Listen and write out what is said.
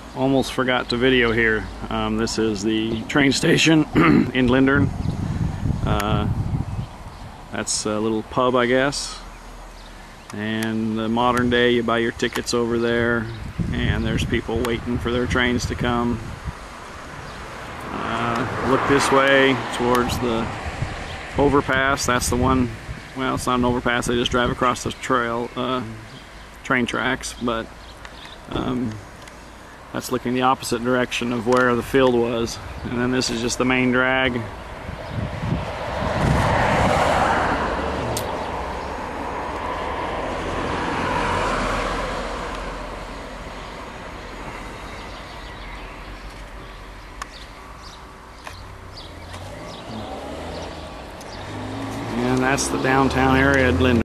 Almost forgot to video here. This is the train station in Lindern. That's a little pub, I guess. And the modern day, you buy your tickets over there, and there's people waiting for their trains to come. Look this way towards the overpass. That's the one. Well, it's not an overpass. They just drive across the train tracks, but that's looking the opposite direction of where the field was. And then this is just the main drag. And that's the downtown area at Lindern.